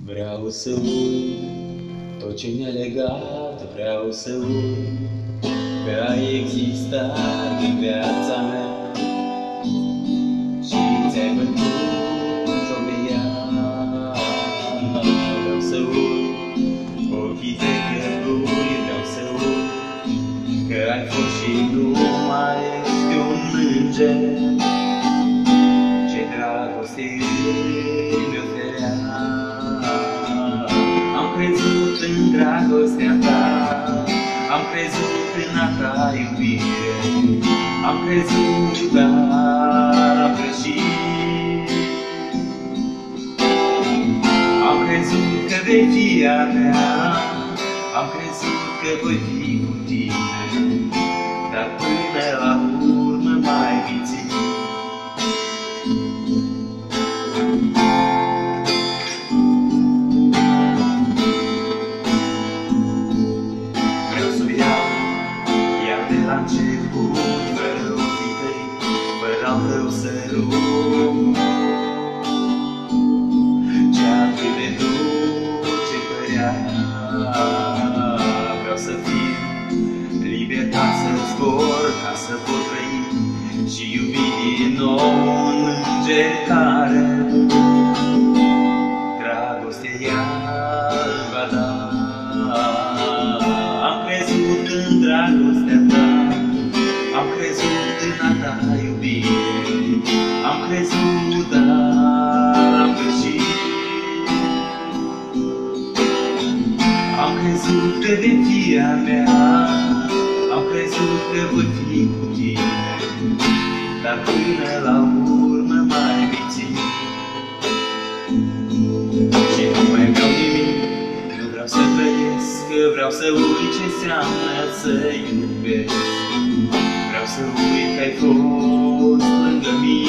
Vreau să uit tot ce ne-a legat, vreau să uit că ai existat în viața mea și ți-ai bătut joc de ea. Vreau să uit ochii tăi călui, vreau să uit că ai fost și nu mai ești un înger. Ce dragoste mi oferea. Am crezut în dragostea ta, am crezut în a ta iubire, am crezut, dar am greșit. Am crezut că vei fi a mea, am crezut că voi fi cu tine, dar până la urmă m-ai mințit. La început, fără ochii tăi, fără al tău sărut, ce atât de dulce părea. Vreau să fiu liber ca să zbor, ca să pot trăi și iubi din nou un înger care dragostea iar va da. Am crezut în dragostea ta, am crezut în a ta iubire, am crezut, dar am greșit. Am crezut că vei fi a mea, am crezut că voi fi cu tine, dar până la urmă m-ai mințit. Și nu mai vreau nimic, nu vreau să trăiesc, că vreau să uit ce înseamnă să iubesc. Vreau să uit că ai fost lângă mine.